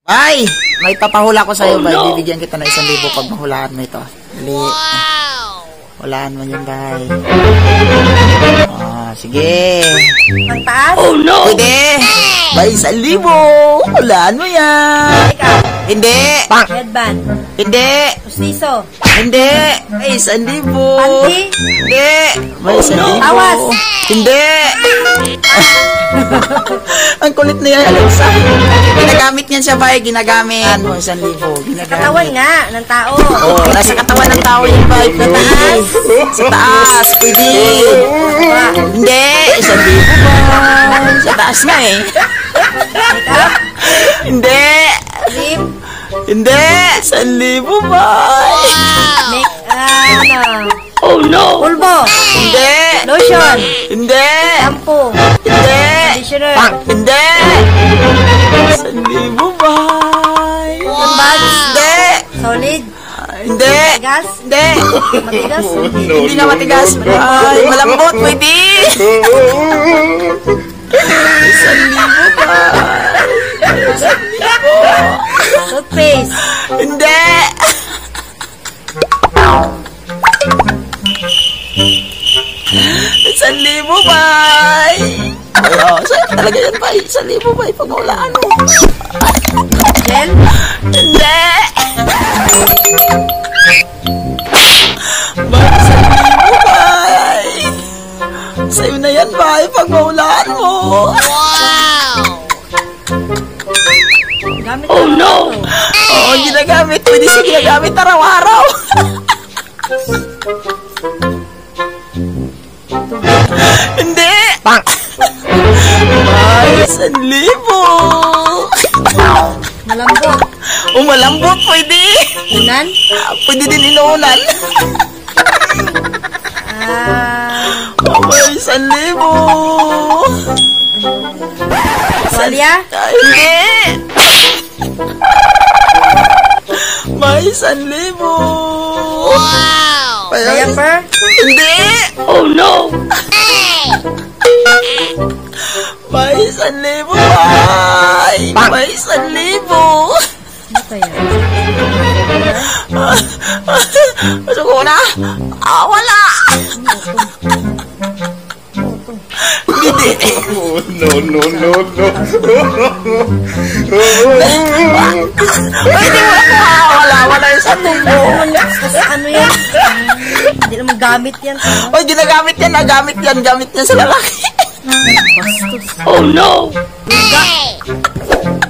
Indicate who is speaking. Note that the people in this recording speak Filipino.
Speaker 1: Ay! May papahula ko sa'yo, bay. Bibigyan kita ng 1,000 pag mahulaan mo ito. Dali. Hulaan mo yun, bay. Sige.
Speaker 2: Ang taas?
Speaker 1: Oh, no! Pwede! Bay, 1,000! Hulaan mo yan! Hindi!
Speaker 2: Headband.
Speaker 1: Hindi!
Speaker 2: Pustiso.
Speaker 1: Hindi! Ay, 1,000!
Speaker 2: Panty.
Speaker 1: Hindi! Bay, 1,000!
Speaker 2: Tawas.
Speaker 1: Hindi! Ang kulit na yan, Alexa. Ginagamit niyan siya, bay. Ginagamit. Ano, 1,000. Ginagamit.
Speaker 2: Katawan nga ng tao.
Speaker 1: Oh, nasa katawan ng tao yun, bay. Sa taas. Sa taas. Pwede. Hindi. 1,000, bay. Sa taas nga eh. Hindi.
Speaker 2: Lip.
Speaker 1: Hindi. 1,000, bay.
Speaker 2: Oh no. Pulbo.
Speaker 1: Hindi.
Speaker 2: Lotion.
Speaker 1: Hindi.
Speaker 2: Shampoo.
Speaker 1: Hindi.
Speaker 2: Conditioner.
Speaker 1: Hindi. 1,000, bay.
Speaker 2: Bags.
Speaker 1: Hindi.
Speaker 2: Solid.
Speaker 1: Hindi.
Speaker 2: Matigas.
Speaker 1: Hindi.
Speaker 2: Matigas.
Speaker 1: Hindi nga matigas. Ay, malambot. Pwede. 1,000, bay. 1,000.
Speaker 2: Toothpaste.
Speaker 1: Hindi. Libo, bay. Ay, sa'yo talaga yan, bay. 1,000, bay. Pag maulaan mo.
Speaker 2: Gel.
Speaker 1: Hindi. Bay, 1,000, bay. Sa'yo na yan, bay. Pag maulaan mo.
Speaker 2: Gamit
Speaker 1: Oh, no. Oo, ginagamit. Pwede siya ginagamit araw-araw. Hindi. Bang. Bay, 1,000.
Speaker 2: Malambot.
Speaker 1: Malambot, pwede.
Speaker 2: Unan.
Speaker 1: Pwede din inuunan. Bay, 1,000.
Speaker 2: Tuwalya.
Speaker 1: Hindi. Bay, 1,000.
Speaker 2: Diaper.
Speaker 1: Hindi. Oh, no. Bay, 1,000, bay. Bay, 1,000.
Speaker 2: Ano kaya?
Speaker 1: Gusto ko na. Wala. Hindi.
Speaker 3: No.
Speaker 1: Ay, di mo na. Wala yung 1,000.
Speaker 2: Ano yan? Hindi naman gamit yan.
Speaker 1: Ay, ginagamit yan. Nagamit yan. Gamit niya sa lalaki.
Speaker 2: Bastos.
Speaker 1: Oh, no.
Speaker 2: Duga.